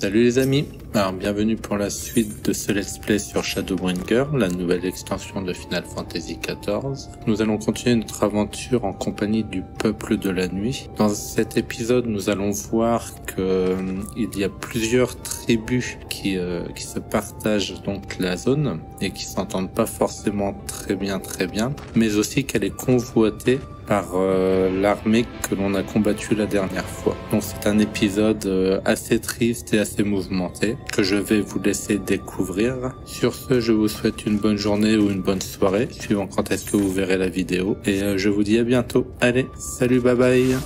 Salut les amis, alors bienvenue pour la suite de ce let's play sur Shadowbringer, la nouvelle extension de Final Fantasy XIV. Nous allons continuer notre aventure en compagnie du peuple de la nuit. Dans cet épisode, nous allons voir que il y a plusieurs tribus qui se partagent donc la zone et qui s'entendent pas forcément très bien, mais aussi qu'elle est convoitée par l'armée que l'on a combattue la dernière fois. Donc c'est un épisode assez triste et assez mouvementé que je vais vous laisser découvrir. Sur ce, je vous souhaite une bonne journée ou une bonne soirée, suivant quand est-ce que vous verrez la vidéo. Et je vous dis à bientôt. Allez, salut, bye bye.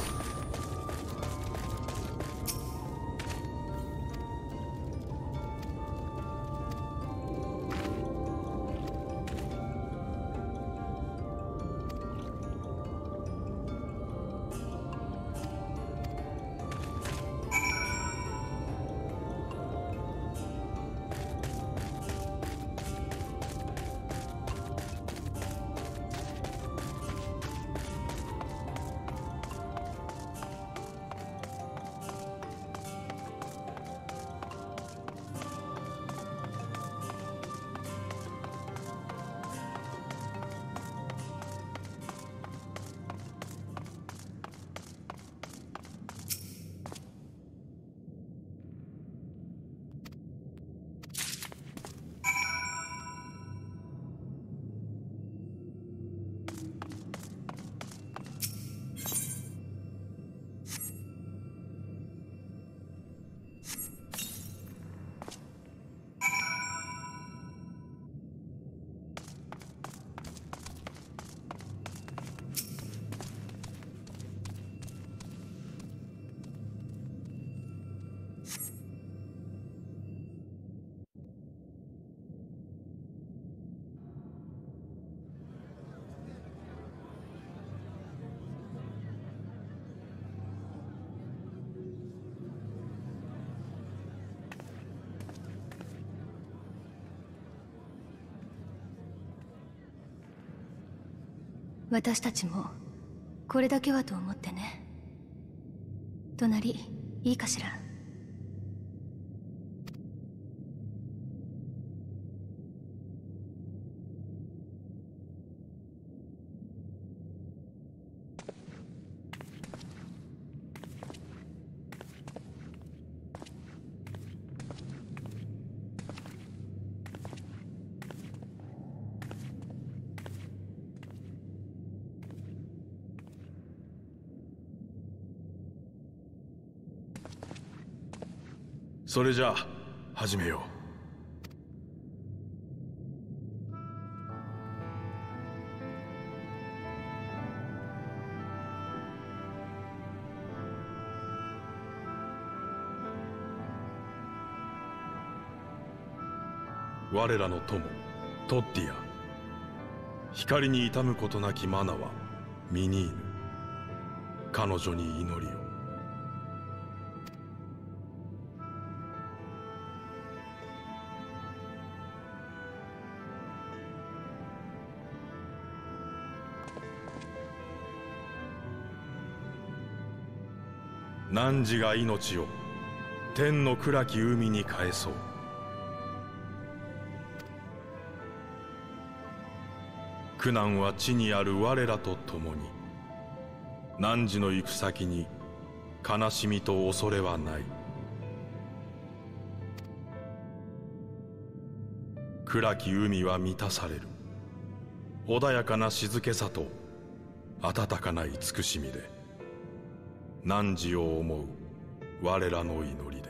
私たちもこれだけはと思ってね。隣いいかしら。 それじゃあ始めよう。我らの友トッティア、光に痛むことなきマナはミニーヌ、彼女に祈りを。汝が命を天の暗き海に返そう。苦難は地にある我らと共に。汝の行く先に悲しみと恐れはない。暗き海は満たされる。穏やかな静けさと温かな慈しみで、汝を思う我らの祈りで。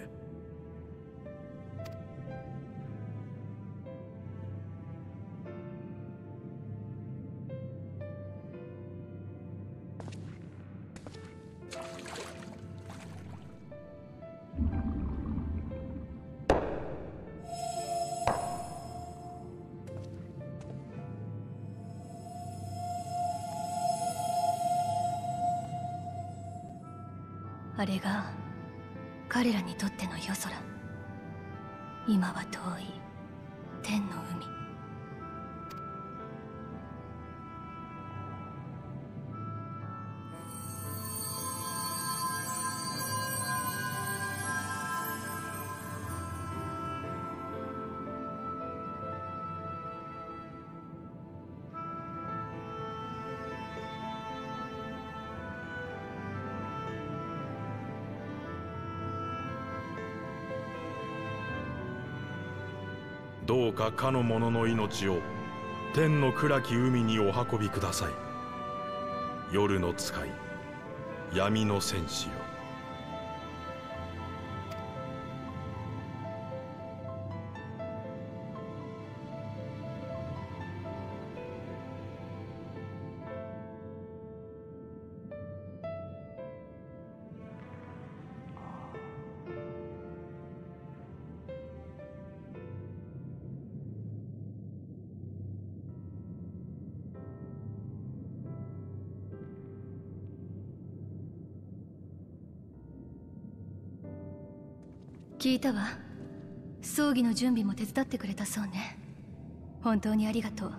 あれが彼らにとっての夜空。今は遠い天の海。 どうかかの者の命を天の暗き海にお運びください。夜の使い、闇の戦士よ。 聞いたわ。葬儀の準備も手伝ってくれたそうね。本当にありがとう。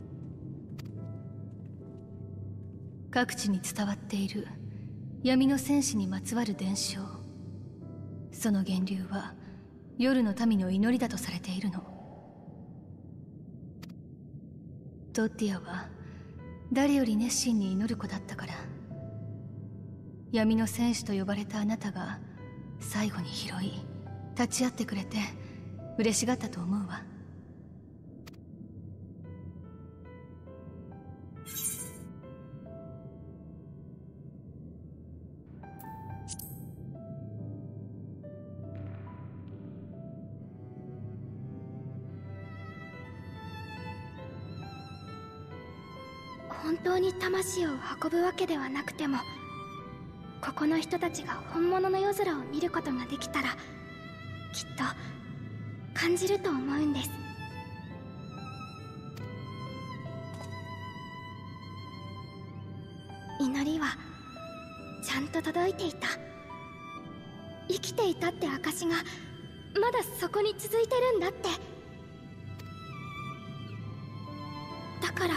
各地に伝わっている闇の戦士にまつわる伝承、その源流は夜の民の祈りだとされているの。トッティアは誰より熱心に祈る子だったから、闇の戦士と呼ばれたあなたが最後に拾い立ち会ってくれて嬉しがったと思うわ。 本当に魂を運ぶわけではなくても、ここの人たちが本物の夜空を見ることができたらきっと感じると思うんです。祈りはちゃんと届いていた。生きていたって証がまだそこに続いてるんだって。だから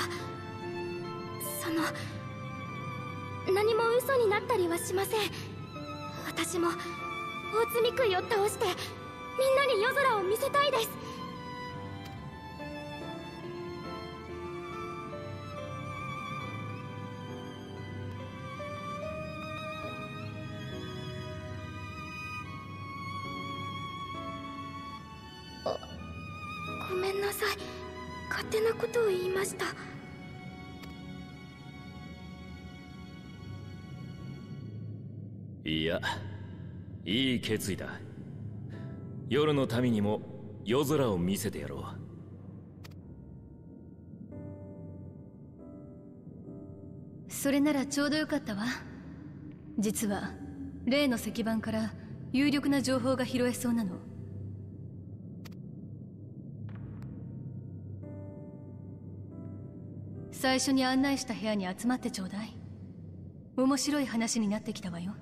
何も嘘になったりはしません。私も大積杭を倒してみんなに夜空を見せたいです。ごめんなさい、勝手なことを言いました。 いや、いい決意だ。夜の民にも夜空を見せてやろう。 それならちょうどよかったわ。実は例の石板から有力な情報が拾えそうなの。最初に案内した部屋に集まってちょうだい。面白い話になってきたわよ。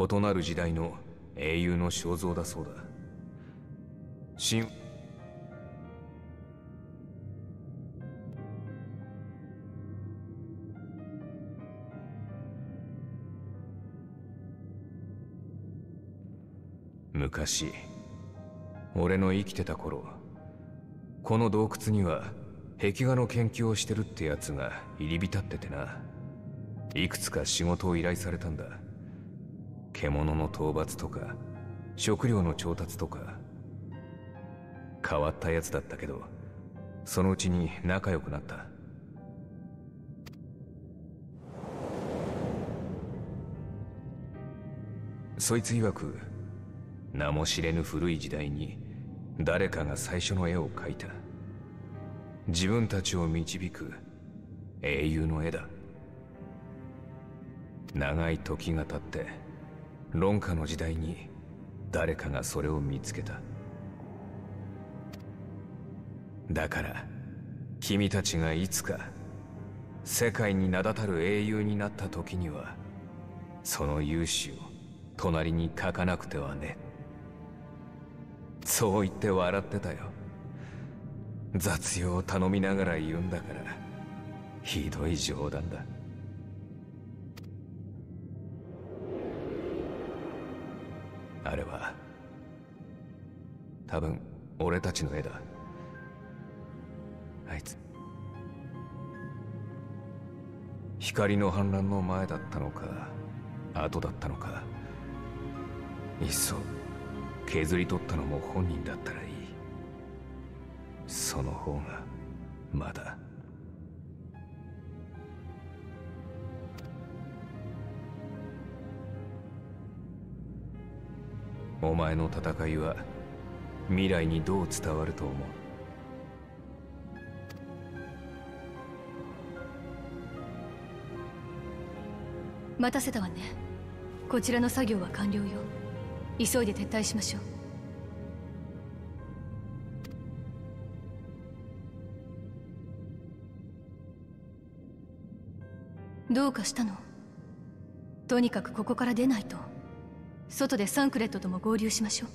異なる時代の英雄の肖像だそうだ。昔、俺の生きてた頃、この洞窟には壁画の研究をしてるってやつが入り浸っててな。いくつか仕事を依頼されたんだ。獣の討伐とか食料の調達とか。変わったやつだったけど、そのうちに仲良くなった。そいつ曰く、名も知れぬ古い時代に誰かが最初の絵を描いた。自分たちを導く英雄の絵だ。長い時が経って論下の時代に誰かがそれを見つけた。だから君たちがいつか世界に名だたる英雄になった時には、その勇姿を隣に描かなくてはね。そう言って笑ってたよ。雑用を頼みながら言うんだから、ひどい冗談だ。あれは多分俺たちの絵だ。あいつ光の反乱の前だったのか後だったのか、いっそ削り取ったのも本人だったらいい。その方がまだ。お前の戦いは未来にどう伝わると思う？ 待たせたわね。こちらの作業は完了よ。急いで撤退しましょう。どうかしたの？とにかくここから出ないと。外でサンクレットとも合流しましょう。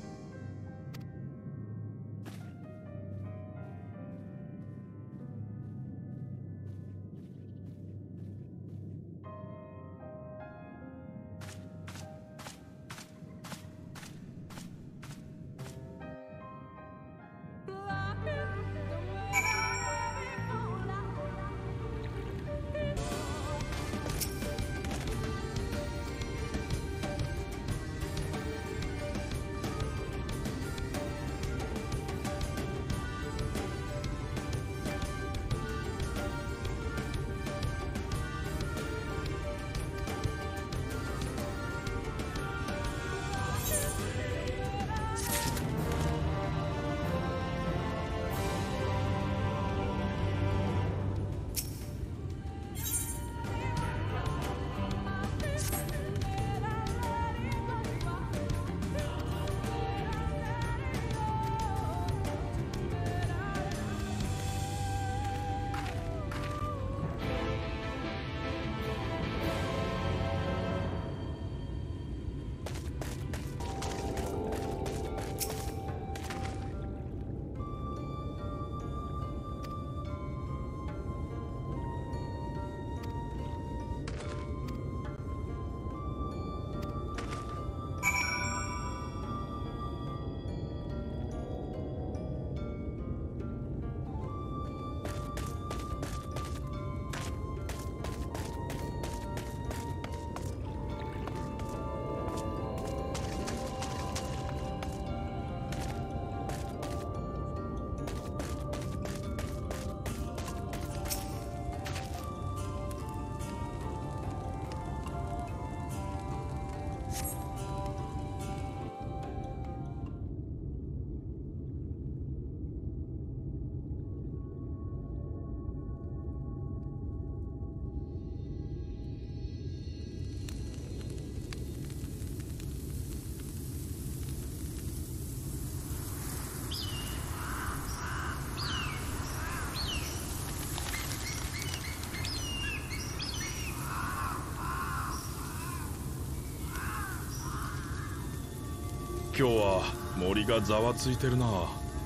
日は森がざわついてるな。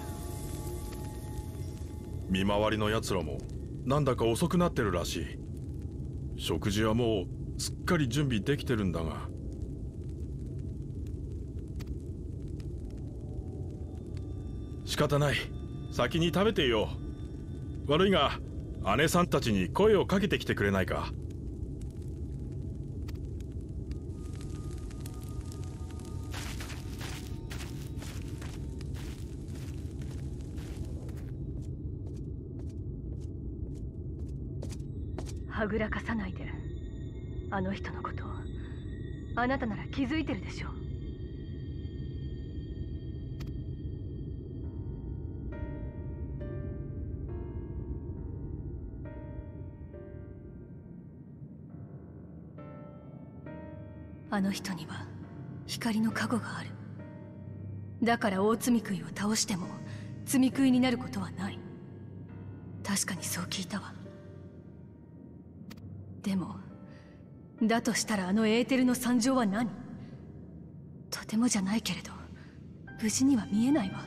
見回りのやつらもなんだか遅くなってるらしい。食事はもうすっかり準備できてるんだが。仕方ない、先に食べてよ。悪いが姉さんたちに声をかけてきてくれないか。 はぐらかさないで。あの人のことあなたなら気づいてるでしょう。あの人には光の加護がある。だから大積食いを倒しても積み食いになることはない。確かにそう聞いたわ。でもだとしたらあのエーテルの惨状は何？とてもじゃないけれど無事には見えないわ。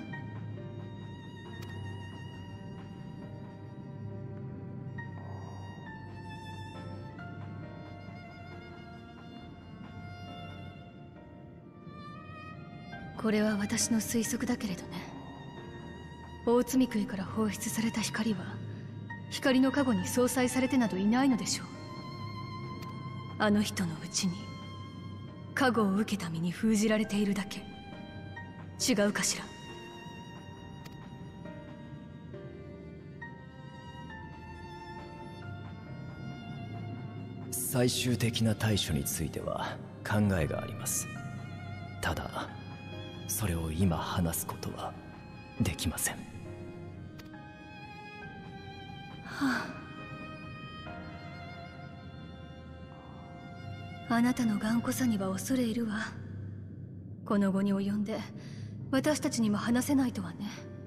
これは私の推測だけれどね。大積み食いから放出された光は光の加護に相殺されてなどいないのでしょう。あの人のうちに加護を受けた身に封じられているだけ。違うかしら。 最終的な対処については考えがあります。ただそれを今話すことはできません。 あなたの頑固さには恐れ入るわ。この後に及んで私たちにも話せないとはね。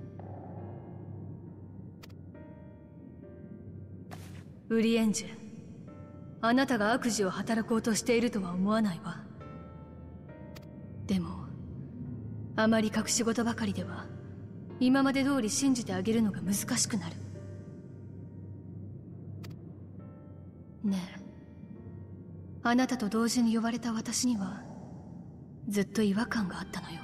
ウリエンジュ、あなたが悪事を働こうとしているとは思わないわ。でもあまり隠し事ばかりでは今まで通り信じてあげるのが難しくなる。ねえ、あなたと同時に呼ばれた私にはずっと違和感があったのよ。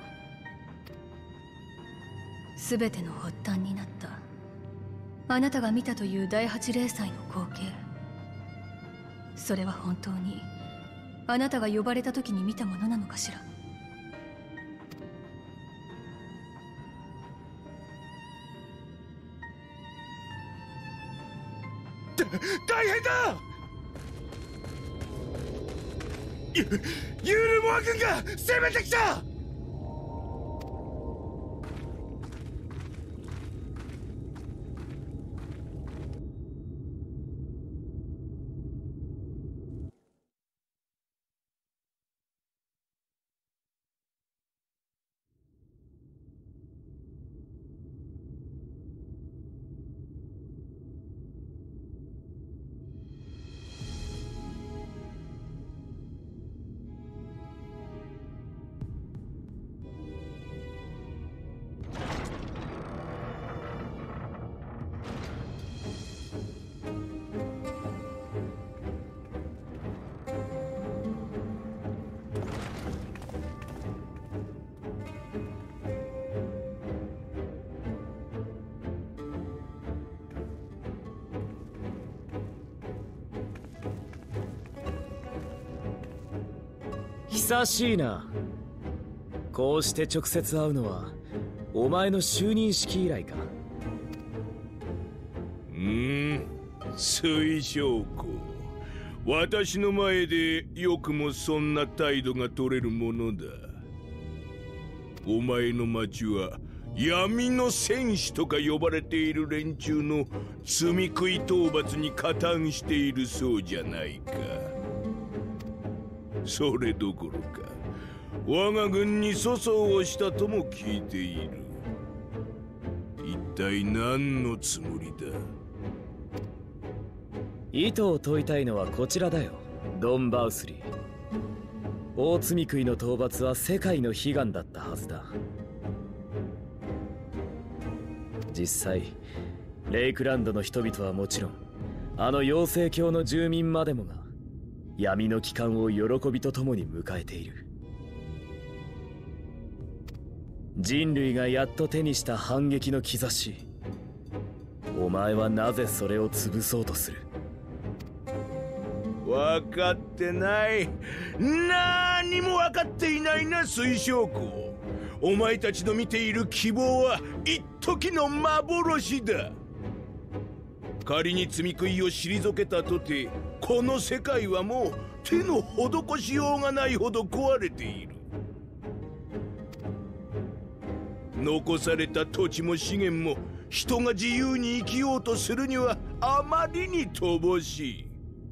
全ての発端になったあなたが見たという第8零祭の光景、それは本当にあなたが呼ばれた時に見たものなのかしら。 大変だ！ユールモア軍が攻めてきた！ 久しいな。こうして直接会うのはお前の就任式以来か。 水晶子、私の前でよくもそんな態度が取れるものだ。お前の町は闇の戦士とか呼ばれている連中の積み食い討伐に加担しているそうじゃないか。それどころか我が軍に粗相をしたとも聞いている。一体何のつもりだ？ 意図を問いたいのはこちらだよ、ドン・バウスリー。 大罪食いの討伐は世界の悲願だったはずだ。実際レイクランドの人々はもちろん、あの妖精教の住民までもが闇の帰還を喜びとともに迎えている。人類がやっと手にした反撃の兆し、お前はなぜそれを潰そうとする？ 分かってない。何も分かっていないな、水晶湖。お前たちの見ている希望は一時の幻だ。仮に罪食いを退けたとて、この世界はもう手の施しようがないほど壊れている。残された土地も資源も人が自由に生きようとするにはあまりに乏しい。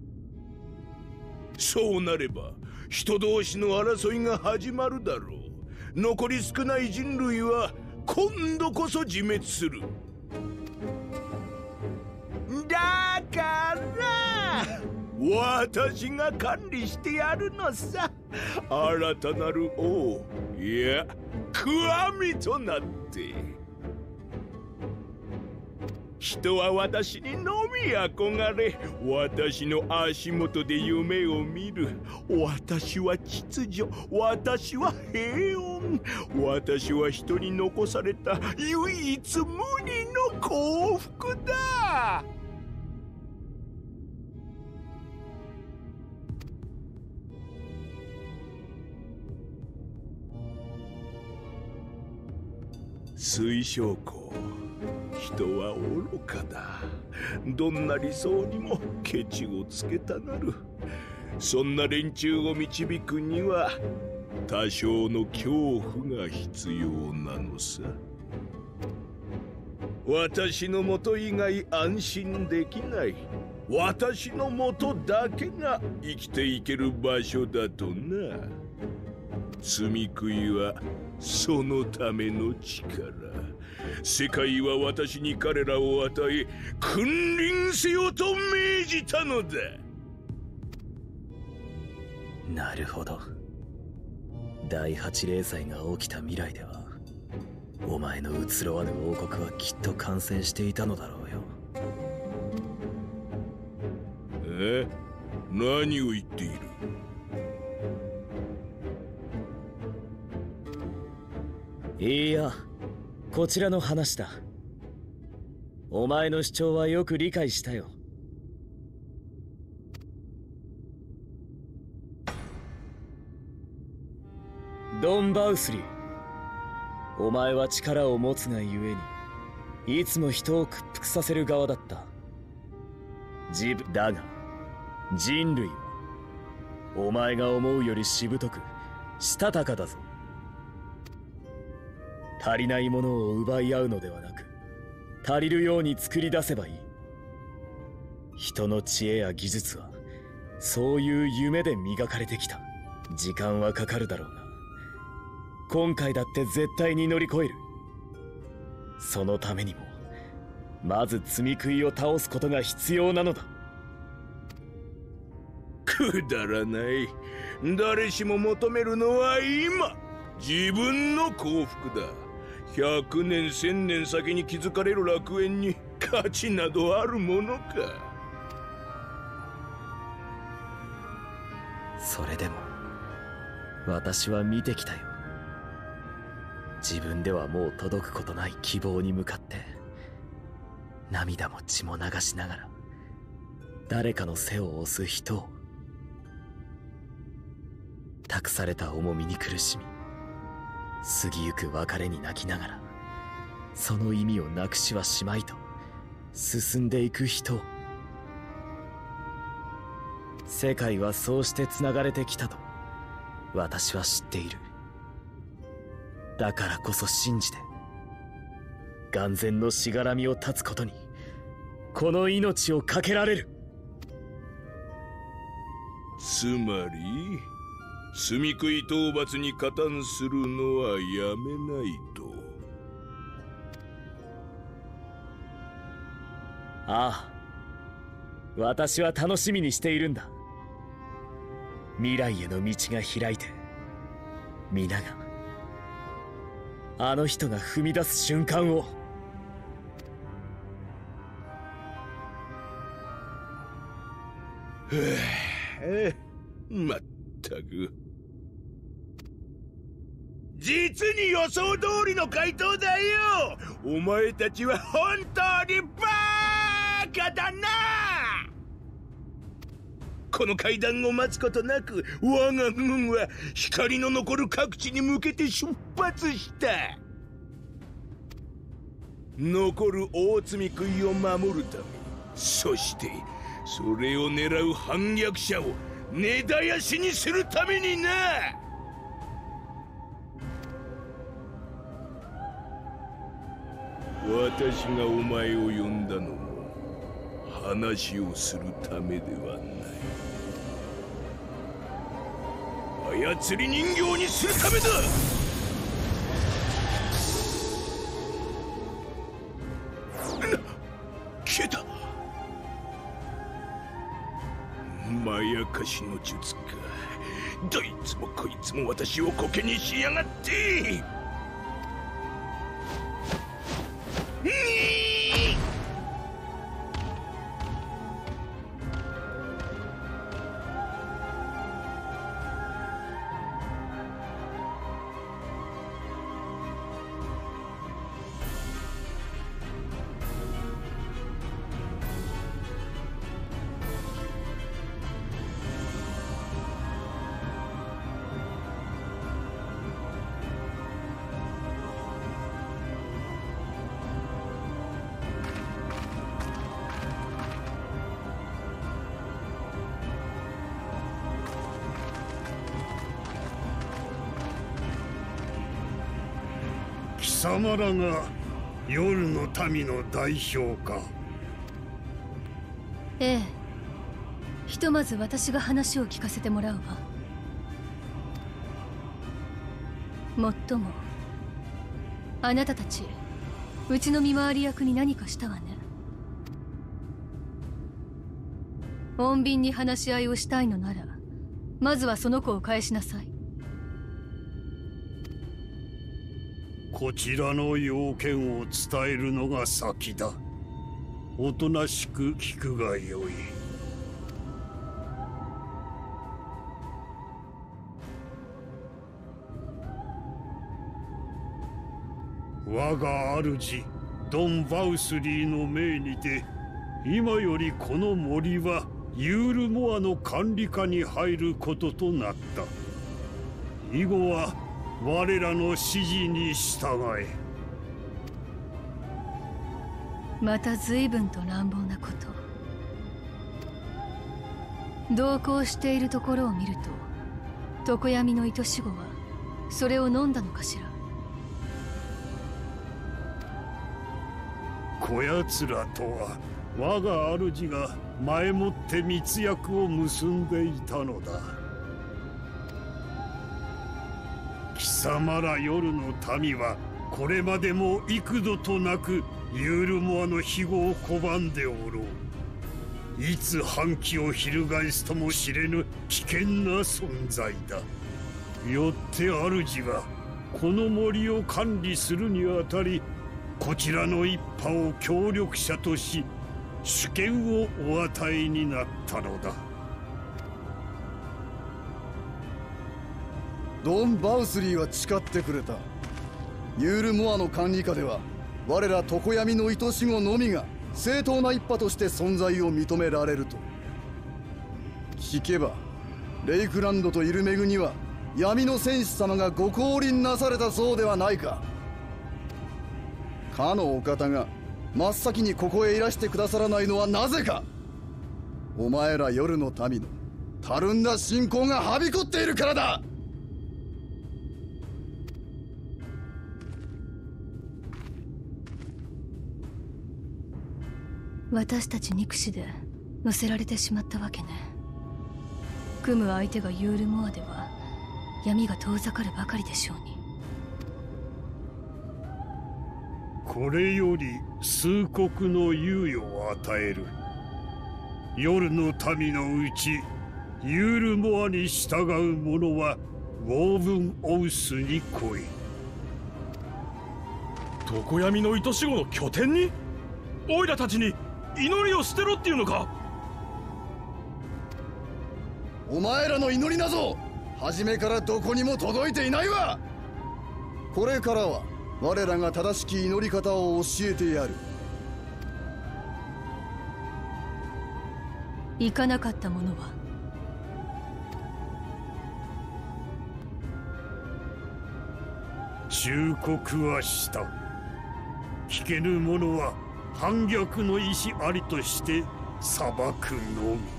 そうなれば人同士の争いが始まるだろう。残り少ない人類は今度こそ自滅する。だから私が管理してやるのさ。新たなる王、いや神となって。人は私にのみ憧れ、私の足元で夢を見る。私は秩序、私は平穏、私は人に残された唯一無二の幸福だ。水晶湖、人は愚かだ。どんな理想にもケチをつけたがる。そんな連中を導くには多少の恐怖が必要なのさ。私のもと以外安心できない。私のもとだけが生きていける場所だとな。罪食いはそのための力。世界は私に彼らを与え、君臨せよと命じたのだ。 なるほど。第八霊災が起きた未来では、お前の移ろわぬ王国はきっと完成していたのだろうよ。 え？何を言っている？ いや、こちらの話だ。お前の主張はよく理解したよ。ドン・バウスリー、お前は力を持つがゆえにいつも人を屈服させる側だった。だが人類はお前が思うよりしぶとくしたたかだぞ。足りないものを奪い合うのではなく、足りるように作り出せばいい。人の知恵や技術はそういう夢で磨かれてきた。時間はかかるだろうが、今回だって絶対に乗り越える。そのためにもまず罪食いを倒すことが必要なのだ。 くだらない。誰しも求めるのは今、自分の幸福だ。100年1000年先に築かれる楽園に価値などあるものか。 それでも私は見てきたよ。自分ではもう届くことない希望に向かって、涙も血も流しながら誰かの背を押す人を、託された重みに苦しみ、過ぎゆく別れに泣きながら、その意味をなくしはしまいと進んでいく人を。世界はそうして繋がれてきたと私は知っている。だからこそ信じて、眼前のしがらみを断つことにこの命を懸けられる。 つまり罪食い討伐に加担するのはやめないと。 ああ、私は楽しみにしているんだ。 未来への道が開いて、皆があの人が踏み出す瞬間を。 まったく、実に予想通りの回答だよ。お前たちは本当にバカだな。この階段を待つことなく、我が軍は光の残る各地に向けて出発した。残る大積杭を守るため、そしてそれを狙う反逆者を根絶やしにするためにな。私がお前を呼んだのも話をするためではない。操り人形にするためだ。消えた。まやかしの術か。どいつもこいつも私をコケにしやがって。 貴様らが夜の民の代表か。 ええ、ひとまず私が話を聞かせてもらうわ。もっともあなたたちうちの見回り役に何かしたわね。穏便に話し合いをしたいのならまずはその子を返しなさい。 こちらの要件を伝えるのが先だ。おとなしく聞くがよい。我が主ドン・バウスリーの命にて、今よりこの森はユールモアの管理下に入ることとなった。以後は我らの指示に従え。 また随分と乱暴なこと。同行しているところを見ると、常闇の糸死後はそれを飲んだのかしら。 こやつらとは我が主が前もって密約を結んでいたのだ。貴様ら夜の民はこれまでも幾度となくユールモアの庇護を拒んでおろう。いつ反旗を翻すとも知れぬ危険な存在だ。よって主はこの森を管理するにあたり、こちらの一派を協力者とし主権をお与えになったのだ。 ドン・バウスリーは誓ってくれた。ユールモアの管理下では我ら常闇の糸死後のみが正当な一派として存在を認められると。聞けばレイクランドとイルメグには闇の戦士様がご降臨なされたそうではないか。かのお方が真っ先にここへいらしてくださらないのはなぜか。お前ら夜の民のたるんだ信仰がはびこっているからだ。 私たち憎しで乗せられてしまったわけね。組む相手がユールモアでは闇が遠ざかるばかりでしょうに。 これより数刻の猶予を与える。夜の民のうちユールモアに従う者はウォーブン・オウスに来い。 常闇の糸死後の拠点に？オイラたちに祈りを捨てろっていうのか？ お前らの祈りなぞ初めからどこにも届いていないわ。これからは我らが正しき祈り方を教えてやる。 行かなかった者は？ 忠告はした。聞けぬ者は反逆の意志ありとして裁くのみ。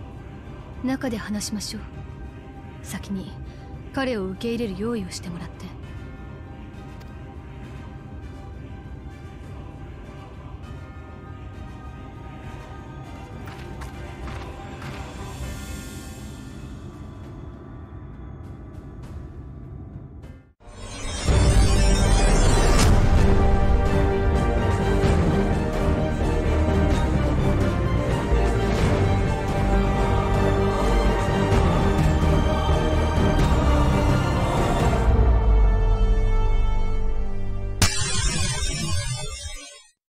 中で話しましょう。先に彼を受け入れる用意をしてもらって。